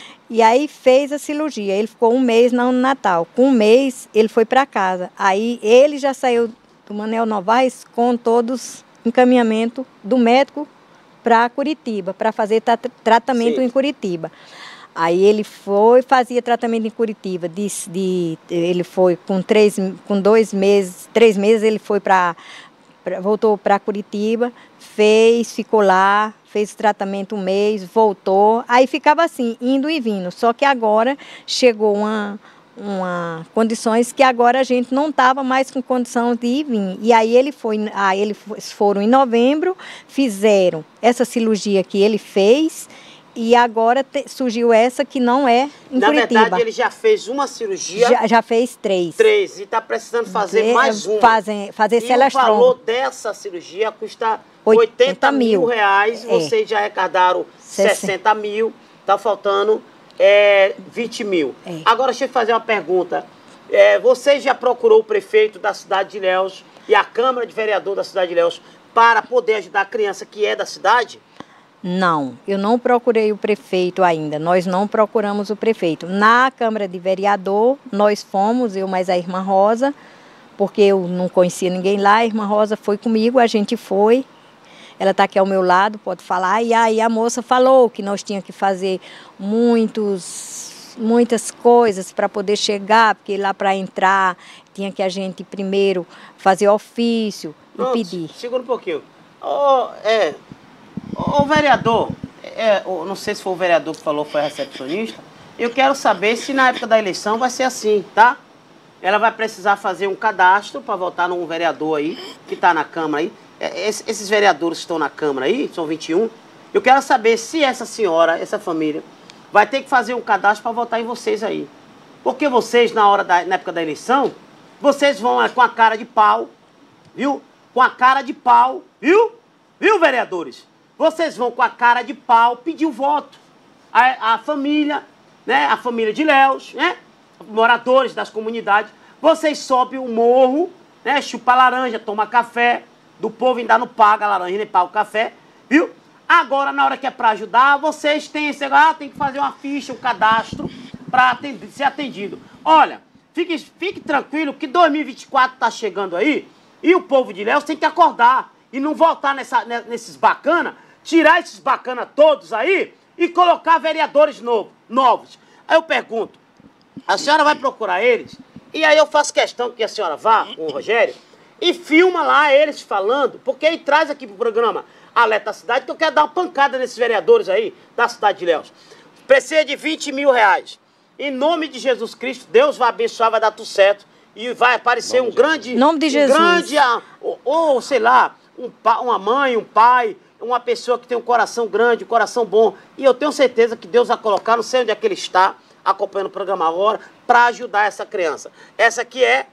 e aí fez a cirurgia. Ele ficou um mês no Natal. Com um mês, ele foi para casa. Aí ele já saiu do Manel Novaes com todos encaminhamento do médico para Curitiba, para fazer tra tratamento Sim. em Curitiba. Aí ele foi, fazia tratamento em Curitiba. De, de, ele foi com três, com dois meses, três meses ele foi para, voltou para Curitiba, fez, ficou lá, fez o tratamento um mês, voltou. Aí ficava assim, indo e vindo. Só que agora chegou uma, uma condições que agora a gente não estava mais com condição de ir e vir. E aí ele foi, aí eles foram em novembro, fizeram essa cirurgia que ele fez. E agora te, surgiu essa que não é em Na Curitiba. Na verdade, ele já fez uma cirurgia. Já, já fez três. Três. E está precisando fazer de, mais uma. Fazem, fazer e celestron. o valor dessa cirurgia custa oitenta mil reais. É. Vocês já arrecadaram sessenta mil. Está faltando é, vinte mil. É. Agora, deixa eu fazer uma pergunta. É, você já procurou o prefeito da cidade de Ilhéus e a Câmara de Vereador da cidade de Ilhéus para poder ajudar a criança que é da cidade? Não, eu não procurei o prefeito ainda, nós não procuramos o prefeito. Na Câmara de Vereador, nós fomos, eu mais a irmã Rosa, porque eu não conhecia ninguém lá, a irmã Rosa foi comigo, a gente foi, ela está aqui ao meu lado, pode falar, e aí a moça falou que nós tínhamos que fazer muitos, muitas coisas para poder chegar, porque lá para entrar tinha que a gente primeiro fazer ofício e pedir. Segura um pouquinho. Oh, é... O vereador, é, o, não sei se foi o vereador que falou, foi a recepcionista, eu quero saber se na época da eleição vai ser assim, tá? Ela vai precisar fazer um cadastro para votar num vereador aí, que está na Câmara aí. É, esses vereadores que estão na Câmara aí, são vinte e um, eu quero saber se essa senhora, essa família, vai ter que fazer um cadastro para votar em vocês aí. Porque vocês, na, hora da, na época da eleição, vocês vão é, com a cara de pau, viu? Com a cara de pau, viu? Viu, vereadores? Vocês vão com a cara de pau pedir o voto. A, a família, né? A família de Ilhéus, né? Moradores das comunidades. Vocês sobem o morro, né? Chupa laranja, toma café. Do povo ainda não paga a laranja, nem paga o café, viu? Agora, na hora que é para ajudar, vocês têm esse... Ah, tem que fazer uma ficha, um cadastro para ser atendido. Olha, fique, fique tranquilo que dois mil e vinte e quatro tá chegando aí e o povo de Ilhéus tem que acordar e não voltar nessa, nesses bacana, tirar esses bacana todos aí e colocar vereadores novo, novos. Aí eu pergunto, a senhora vai procurar eles? E aí eu faço questão que a senhora vá com o Rogério e filma lá eles falando, porque ele traz aqui pro programa Alerta da Cidade, que eu quero dar uma pancada nesses vereadores aí da cidade de Ilhéus. Precisa de vinte mil reais. Em nome de Jesus Cristo, Deus vai abençoar, vai dar tudo certo e vai aparecer um grande... Em nome de Jesus. Um grande, ou, ou sei lá, um, uma mãe, um pai... uma pessoa que tem um coração grande, um coração bom. E eu tenho certeza que Deus vai colocar, não sei onde é que ele está, acompanhando o programa agora, para ajudar essa criança. Essa aqui é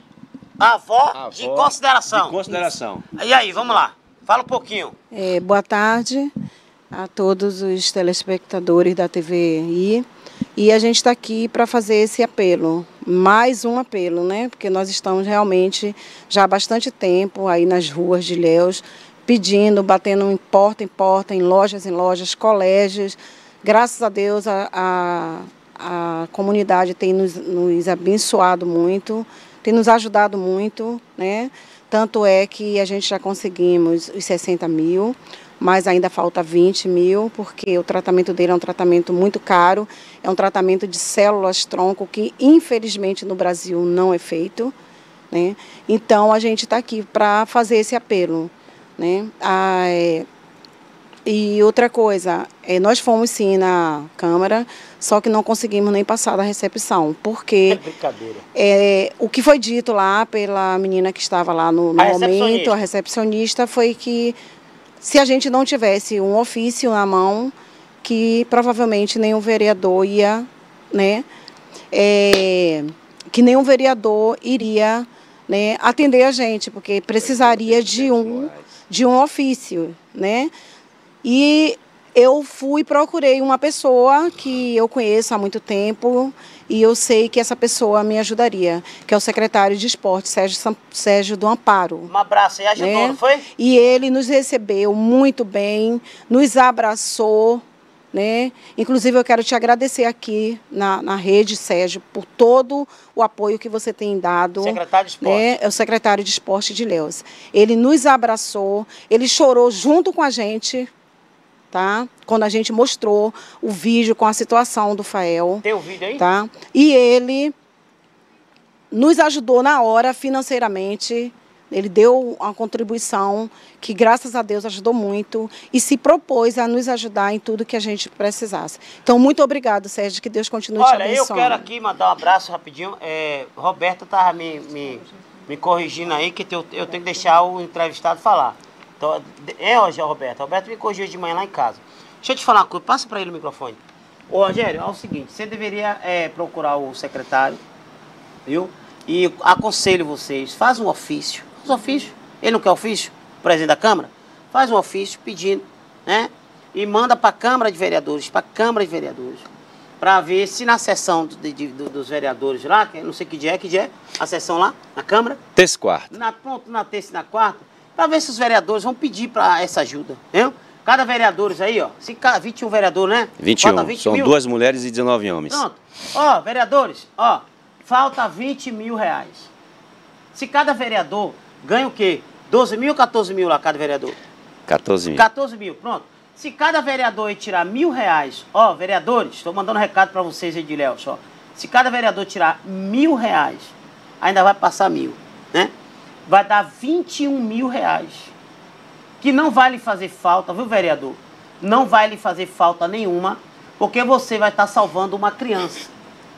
a avó, a avó de consideração. De consideração. E aí, vamos lá. Fala um pouquinho. É, boa tarde a todos os telespectadores da T V I. E a gente está aqui para fazer esse apelo, mais um apelo, né? Porque nós estamos realmente já há bastante tempo aí nas ruas de Ilhéus, pedindo, batendo em porta em porta, em lojas em lojas, colégios. Graças a Deus a, a, a comunidade tem nos, nos abençoado muito, tem nos ajudado muito, né? Tanto é que a gente já conseguimos os sessenta mil, mas ainda falta vinte mil, porque o tratamento dele é um tratamento muito caro, é um tratamento de células-tronco que infelizmente no Brasil não é feito, né? Então a gente está aqui para fazer esse apelo. Né? Ah, é, e outra coisa, é, nós fomos sim na Câmara, só que não conseguimos nem passar da recepção, porque é brincadeira. É, o que foi dito lá pela menina que estava lá no, no a momento, a recepcionista, foi que se a gente não tivesse um ofício na mão, que provavelmente nenhum vereador ia, né, é, que nenhum vereador iria, né, atender a gente, porque precisaria de um de um ofício, né? E eu fui procurei uma pessoa que eu conheço há muito tempo e eu sei que essa pessoa me ajudaria, que é o secretário de Esporte, Sérgio, Sérgio do Amparo. Um abraço, e ajudou, né? Não foi? E ele nos recebeu muito bem, nos abraçou, né? Inclusive eu quero te agradecer aqui na, na rede, Sérgio, por todo o apoio que você tem dado. Secretário de Esporte. Né? É o secretário de Esporte de Ilhéus. Ele nos abraçou, ele chorou junto com a gente, tá? Quando a gente mostrou o vídeo com a situação do Fael. Tem o vídeo aí? Tá? E ele nos ajudou na hora financeiramente. Ele deu uma contribuição que, graças a Deus, ajudou muito e se propôs a nos ajudar em tudo que a gente precisasse. Então, muito obrigado, Sérgio, que Deus continue Olha, te abençoando. Olha, eu quero aqui mandar um abraço rapidinho. É, Roberto estava me, me, me corrigindo aí, que eu, eu tenho que deixar o entrevistado falar. Então, é, hoje, Roberto. Roberto me corrigiu de manhã lá em casa. Deixa eu te falar uma coisa, passa para ele o microfone. Ô, Rogério, é o seguinte, você deveria é, procurar o secretário, viu? E aconselho vocês, faz um ofício. Faz um ofício. Ele não quer ofício? O presidente da Câmara? Faz um ofício pedindo, né? E manda para a Câmara de Vereadores, para a Câmara de Vereadores, para ver se na sessão do, de, do, dos vereadores lá, que não sei que dia é, que dia é, a sessão lá, na Câmara. Terça e quarta. Na, pronto, na terça e na quarta, para ver se os vereadores vão pedir para essa ajuda, entendeu? Cada vereador aí, ó, se, vinte e um vereadores, né? vinte e um, vinte são mil. Duas mulheres e dezenove homens. Pronto. Ó, vereadores, ó, falta vinte mil reais. Se cada vereador ganha o quê? doze mil ou quatorze mil lá, cada vereador? quatorze mil. quatorze mil, pronto. Se cada vereador tirar mil reais, ó, vereadores, estou mandando um recado para vocês aí de Léo, só. Se cada vereador tirar mil reais, ainda vai passar mil, né? Vai dar vinte e um mil reais. Que não vai lhe fazer falta, viu, vereador? Não vai lhe fazer falta nenhuma, porque você vai estar salvando uma criança.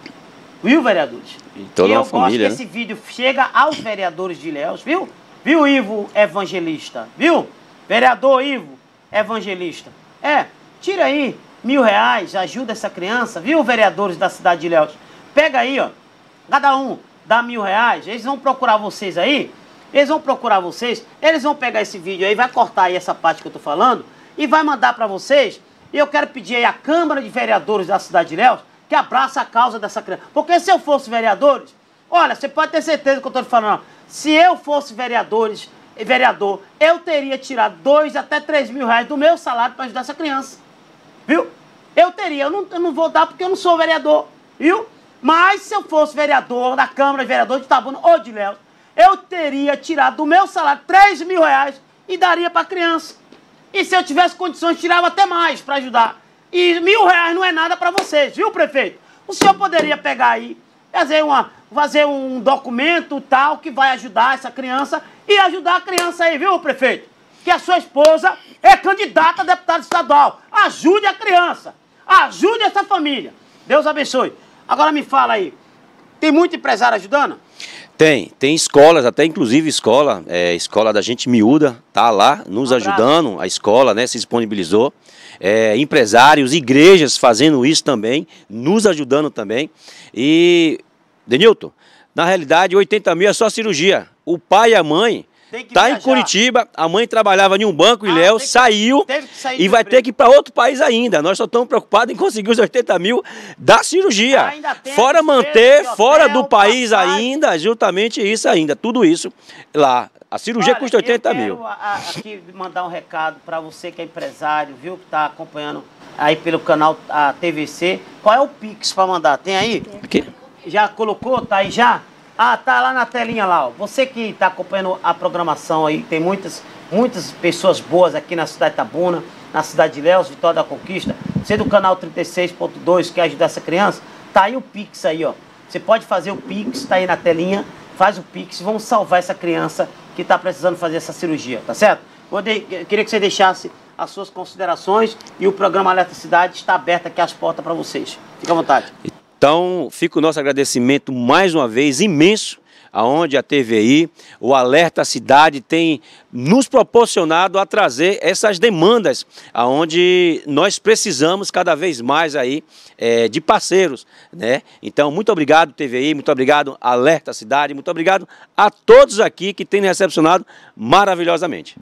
Viu, vereadores? E toda e uma eu família, gosto que né? esse vídeo chega aos vereadores de Ilhéus, viu? Viu, Ivo Evangelista? Viu? Vereador Ivo Evangelista. É, tira aí mil reais, ajuda essa criança, viu, vereadores da cidade de Ilhéus? Pega aí, ó, cada um dá mil reais, eles vão procurar vocês aí, eles vão procurar vocês, eles vão pegar esse vídeo aí, vai cortar aí essa parte que eu tô falando e vai mandar para vocês. E eu quero pedir aí à Câmara de Vereadores da cidade de Ilhéus que abraça a causa dessa criança. Porque se eu fosse vereadores, olha, você pode ter certeza que eu tô te falando, se eu fosse vereadores, vereador, eu teria tirado dois até três mil reais do meu salário para ajudar essa criança. Viu? Eu teria, eu não, eu não vou dar porque eu não sou vereador, viu? Mas se eu fosse vereador da Câmara de Vereadores de Itabuna ou de Ilhéus, eu teria tirado do meu salário três mil reais e daria para a criança. E se eu tivesse condições, tirava até mais para ajudar. E mil reais não é nada para vocês, viu, prefeito? O senhor poderia pegar aí, fazer, uma, fazer um documento tal que vai ajudar essa criança e ajudar a criança aí, viu, prefeito? Que a sua esposa é candidata a deputado estadual. Ajude a criança. Ajude essa família. Deus abençoe. Agora me fala aí, tem muito empresário ajudando? Tem, tem escolas, até inclusive escola, é, escola da gente miúda, tá lá nos Um ajudando, a escola, né, se disponibilizou. É, empresários, igrejas fazendo isso também, nos ajudando também. E, Denilton, na realidade, oitenta mil é só cirurgia. O pai e a mãe tá em Curitiba, a mãe trabalhava em um banco em Ah, Ilhéus, tem que- saiu teve que sair e do vai emprego. ter que ir para outro país ainda. Nós só estamos preocupados em conseguir os oitenta mil da cirurgia. Ainda tem Fora a despesa manter, de fora hotel, do país passagem. ainda, justamente isso ainda, tudo isso lá. A cirurgia Olha, custa oitenta eu mil. quero a- a- aqui mandar um recado para você que é empresário, viu, que está acompanhando aí pelo canal a T V C. Qual é o Pix para mandar? Tem aí? Aqui. Já colocou? Tá aí já? Ah, tá lá na telinha lá, ó. Você que está acompanhando a programação aí, tem muitas, muitas pessoas boas aqui na cidade de Itabuna, na cidade de Ilhéus, Vitória da Conquista. Você do canal trinta e seis ponto dois quer ajudar essa criança? Tá aí o Pix aí, ó. Você pode fazer o Pix, tá aí na telinha, faz o Pix, vamos salvar essa criança que está precisando fazer essa cirurgia, tá certo? Eu, de, eu queria que você deixasse as suas considerações e o programa Alerta Cidade está aberto aqui as portas para vocês. Fique à vontade. Então, fica o nosso agradecimento mais uma vez imenso, aonde a T V I, o Alerta Cidade tem nos proporcionado a trazer essas demandas, aonde nós precisamos cada vez mais aí é, de parceiros, né? Então, muito obrigado T V I, muito obrigado Alerta Cidade, muito obrigado a todos aqui que têm recepcionado maravilhosamente.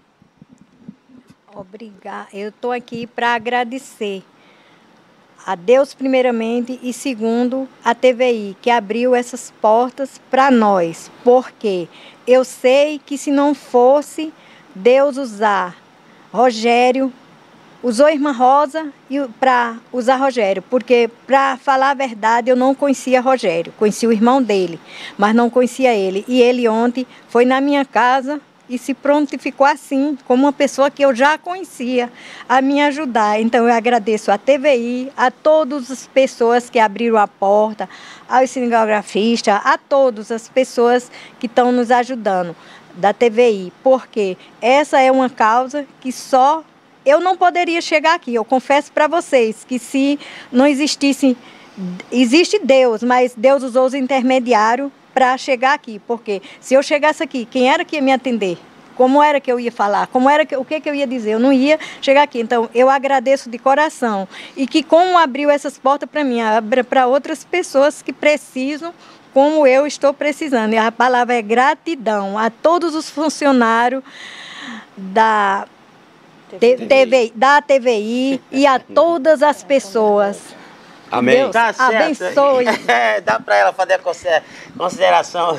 Obrigada. Eu estou aqui para agradecer a Deus primeiramente e segundo a T V I, que abriu essas portas para nós, porque eu sei que se não fosse Deus usar Rogério, usou a irmã Rosa para usar Rogério, porque, para falar a verdade, eu não conhecia Rogério, conhecia o irmão dele, mas não conhecia ele. E ele ontem foi na minha casa e se prontificou assim, como uma pessoa que eu já conhecia, a me ajudar. Então eu agradeço à T V I, a todas as pessoas que abriram a porta, aos cinegrafistas, a todas as pessoas que estão nos ajudando da T V I, porque essa é uma causa que só eu não poderia chegar aqui. Eu confesso para vocês que se não existisse, existe Deus, mas Deus usou os intermediários para chegar aqui, porque se eu chegasse aqui, quem era que ia me atender? Como era que eu ia falar? Como era que, o que, que eu ia dizer? Eu não ia chegar aqui. Então, eu agradeço de coração. E que como abriu essas portas para mim, abre para outras pessoas que precisam, como eu estou precisando. E a palavra é gratidão a todos os funcionários da T V I, da T V I e a todas as pessoas. Amém. Deus Tá certo. abençoe. É, dá para ela fazer a considera- consideração.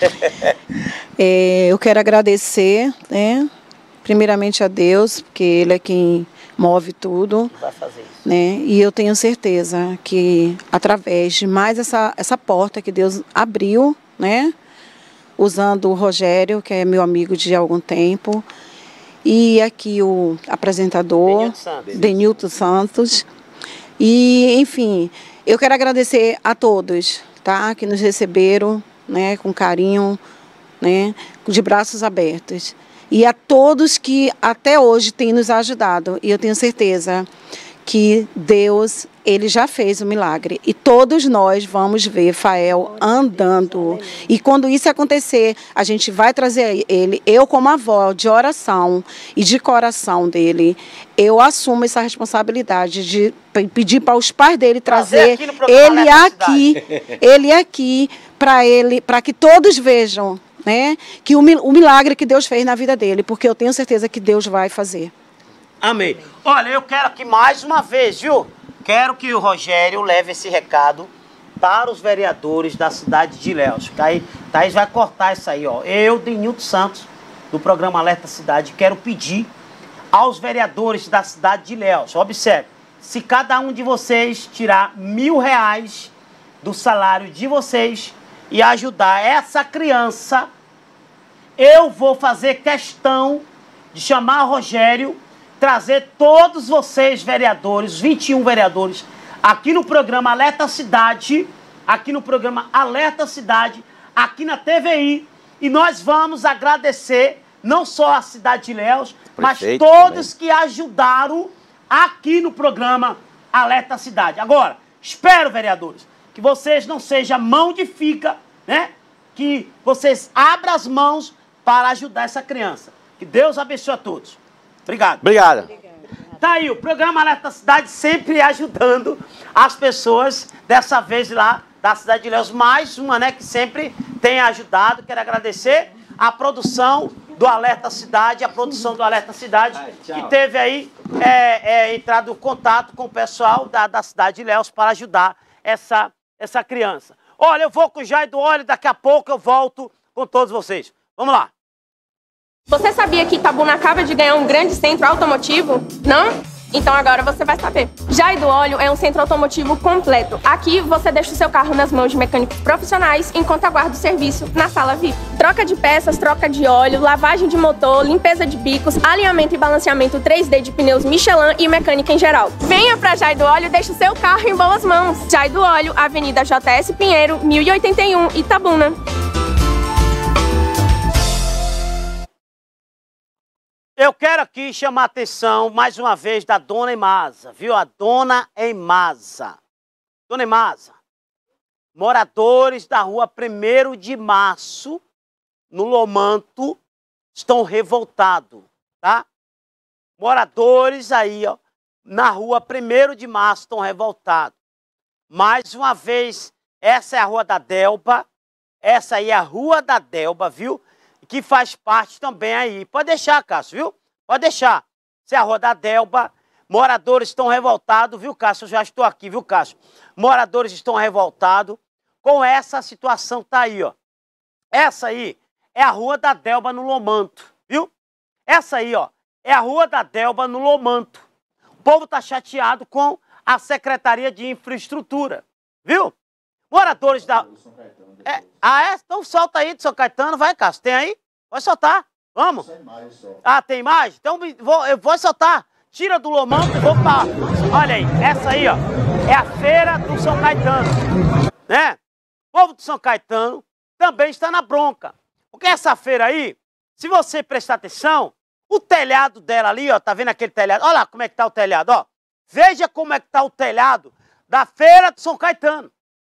É, eu quero agradecer, né, primeiramente a Deus, porque Ele é quem move tudo. Vai fazer isso. Né? E eu tenho certeza que através de mais essa, essa porta que Deus abriu, né, usando o Rogério, que é meu amigo de algum tempo, e aqui o apresentador, Denilton Santos. Denilton Santos. E, enfim, eu quero agradecer a todos, tá, que nos receberam, né, com carinho, né, de braços abertos. E a todos que até hoje têm nos ajudado. E eu tenho certeza que Deus, Ele já fez o milagre. E todos nós vamos ver Fael andando. E quando isso acontecer, a gente vai trazer ele, eu como avó de oração e de coração dele, eu assumo essa responsabilidade de pedir para os pais dele trazer, Trazer aqui no programa ele Alerta aqui, ele aqui, para ele, para que todos vejam, né, que o, mi- o milagre que Deus fez na vida dele, porque eu tenho certeza que Deus vai fazer. Amém. Olha, eu quero aqui mais uma vez, viu? Quero que o Rogério leve esse recado para os vereadores da cidade de Ilhéus. Aí, Thaís vai cortar isso aí, ó. Eu, Denilton Santos, do programa Alerta Cidade, quero pedir aos vereadores da cidade de Ilhéus. Observe, se cada um de vocês tirar mil reais do salário de vocês e ajudar essa criança, eu vou fazer questão de chamar o Rogério, trazer todos vocês, vereadores, vinte e um vereadores, aqui no programa Alerta Cidade, aqui no programa Alerta Cidade, aqui na T V I, e nós vamos agradecer não só a cidade de Ilhéus, mas todos que ajudaram aqui no programa Alerta Cidade. Agora, espero, vereadores, que vocês não sejam mão de fica, né? Que vocês abram as mãos para ajudar essa criança. Que Deus abençoe a todos. Obrigado. Obrigado. Tá aí, o programa Alerta Cidade sempre ajudando as pessoas, dessa vez lá da cidade de Ilhéus, mais uma, né, que sempre tem ajudado. Quero agradecer a produção do Alerta Cidade, a produção do Alerta Cidade, que teve aí é, é, entrado em contato com o pessoal da, da cidade de Ilhéus para ajudar essa, essa criança. Olha, eu vou com o Jair do Óleo, daqui a pouco eu volto com todos vocês. Vamos lá. Você sabia que Itabuna acaba de ganhar um grande centro automotivo? Não? Então agora você vai saber. Jair do Óleo é um centro automotivo completo. Aqui você deixa o seu carro nas mãos de mecânicos profissionais enquanto aguarda o serviço na sala V I P. Troca de peças, troca de óleo, lavagem de motor, limpeza de bicos, alinhamento e balanceamento três D de pneus Michelin e mecânica em geral. Venha pra Jair do Óleo e deixe o seu carro em boas mãos. Jair do Óleo, Avenida J S Pinheiro, mil e oitenta e um, Itabuna. Eu quero aqui chamar a atenção, mais uma vez, da Dona Emasa, viu? A Dona Emasa. Dona Emasa, moradores da rua primeiro de março, no Lomanto, estão revoltados, tá? Moradores aí, ó, na rua primeiro de março, estão revoltados. Mais uma vez, essa é a rua da Delba, essa aí é a rua da Delba, viu? Que faz parte também aí. Pode deixar, Cássio, viu? Pode deixar. Essa é a rua da Delba. Moradores estão revoltados, viu, Cássio? Eu já estou aqui, viu, Cássio? Moradores estão revoltados com essa situação, tá aí, ó. Essa aí é a rua da Delba no Lomanto, viu? Essa aí, ó, é a rua da Delba no Lomanto. O povo tá chateado com a Secretaria de Infraestrutura, viu? Moradores da... É, ah, é? Então solta aí de São Caetano, vai, Cássio. Tem aí? Pode soltar. Vamos? Ah, tem mais? Então vou, eu vou soltar. Tira do lomão e vou pra... Olha aí, essa aí, ó, é a feira do São Caetano, né? O povo do São Caetano também está na bronca. Porque essa feira aí, se você prestar atenção, o telhado dela ali, ó, tá vendo aquele telhado? Olha lá como é que tá o telhado, ó. Veja como é que tá o telhado da feira do São Caetano.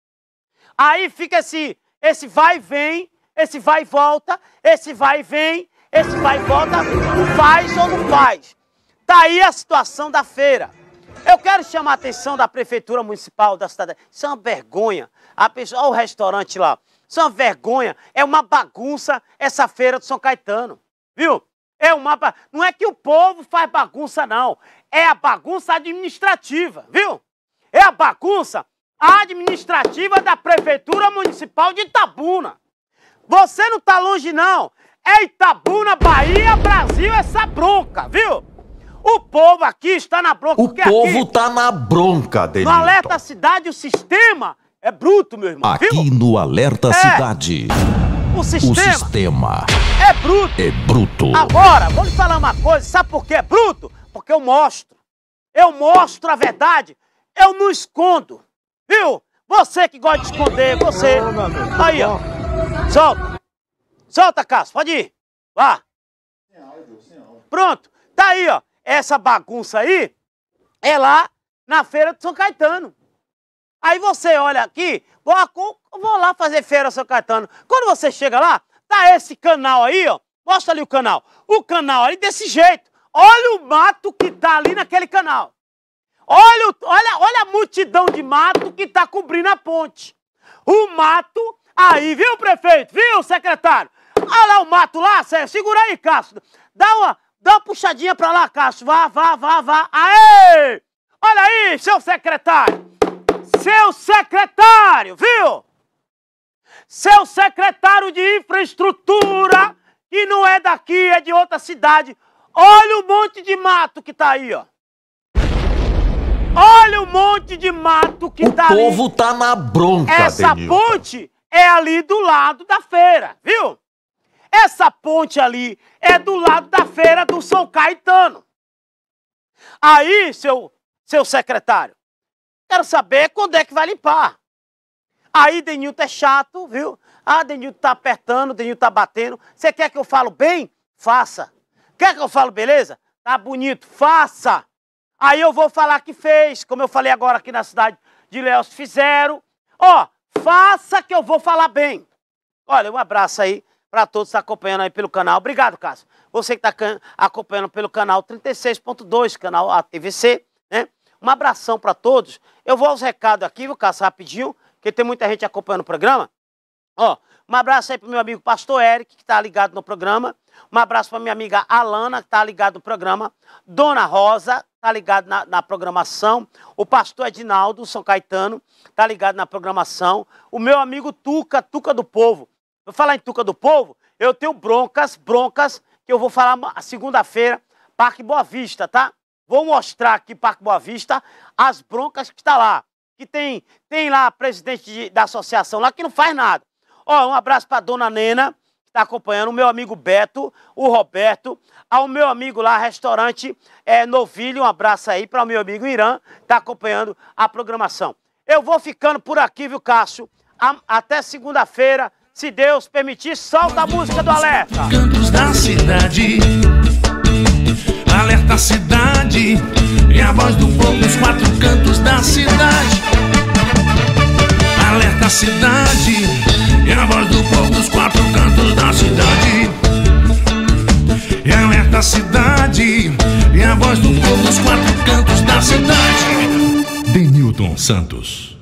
Aí fica esse, esse vai e vem, esse vai e volta, esse vai e vem, esse vai e volta, faz ou não faz. Tá aí a situação da feira. Eu quero chamar a atenção da Prefeitura Municipal da cidade. Isso é uma vergonha. A pessoa, olha o restaurante lá. Isso é uma vergonha. É uma bagunça essa feira do São Caetano. Viu? É uma ba... Não é que o povo faz bagunça, não. É a bagunça administrativa, viu? É a bagunça administrativa da Prefeitura Municipal de Itabuna. Você não tá longe, não. É Itabuna, Bahia, Brasil, essa bronca, viu? O povo aqui está na bronca. O povo aqui, tá na bronca, Denilton. No Alerta Cidade, o sistema é bruto, meu irmão. Aqui viu? no Alerta é. Cidade, o sistema, o sistema é bruto. É bruto. Agora, vou lhe falar uma coisa. Sabe por que é bruto? Porque eu mostro. Eu mostro a verdade. Eu não escondo. Viu? Você que gosta de esconder, você. Aí, ó. Solta. Solta, Cássio. Pode ir. Vá. Pronto. Tá aí, ó. Essa bagunça aí é lá na feira de São Caetano. Aí você olha aqui, vou, vou lá fazer feira de São Caetano. Quando você chega lá, tá esse canal aí, ó. Mostra ali o canal. O canal ali desse jeito. Olha o mato que tá ali naquele canal. Olha, olha, olha a multidão de mato que tá cobrindo a ponte. O mato aí, viu, prefeito? Viu, secretário? Olha lá o mato lá, segura aí, Cássio. Dá uma... Dá uma puxadinha pra lá, Cássio. Vá, vá, vá, vá. Aê! Olha aí, seu secretário. Seu secretário, viu? Seu secretário de infraestrutura, que não é daqui, é de outra cidade. Olha o monte de mato que tá aí, ó. Olha o monte de mato que o tá ali. O povo tá na bronca, Essa Denilton. ponte é ali do lado da feira, viu? Essa ponte ali é do lado da feira do São Caetano. Aí, seu, seu secretário, quero saber quando é que vai limpar. Aí, Denilton é chato, viu? Ah, Denilton tá apertando, Denilton tá batendo. Você quer que eu falo bem? Faça. Quer que eu falo beleza? Tá bonito, faça. Aí eu vou falar que fez, como eu falei agora aqui na cidade de Léus, fizeram. Ó, faça que eu vou falar bem. Olha, um abraço aí para todos que estão acompanhando aí pelo canal. Obrigado, Cássio. Você que está acompanhando pelo canal trinta e seis ponto dois, canal A T V C, né? Um abração para todos. Eu vou aos recados aqui, viu, Cássio, rapidinho, porque tem muita gente acompanhando o programa. Ó, um abraço aí pro meu amigo Pastor Eric, que está ligado no programa. Um abraço para minha amiga Alana, que está ligado no programa. Dona Rosa, está ligado na, na programação. O pastor Edinaldo, São Caetano, está ligado na programação. O meu amigo Tuca, Tuca do Povo. Vou falar em Tuca do Povo, eu tenho broncas, broncas, que eu vou falar segunda-feira, Parque Boa Vista, tá? Vou mostrar aqui, Parque Boa Vista, as broncas que está lá. Que tem, tem lá presidente de, da associação lá que não faz nada. Ó, um abraço para dona Nena, que está acompanhando, o meu amigo Beto, o Roberto, ao meu amigo lá, restaurante é, Novilho, um abraço aí para o meu amigo Irã, que está acompanhando a programação. Eu vou ficando por aqui, viu, Cássio? A, até segunda-feira. Se Deus permitir, solta a música do Alerta. Cantos da cidade, Alerta Cidade, é a voz do povo nos quatro cantos da cidade. Alerta Cidade, é a voz do povo nos quatro cantos da cidade. É Alerta Cidade, é a voz do povo nos quatro cantos da cidade. Denilton Santos.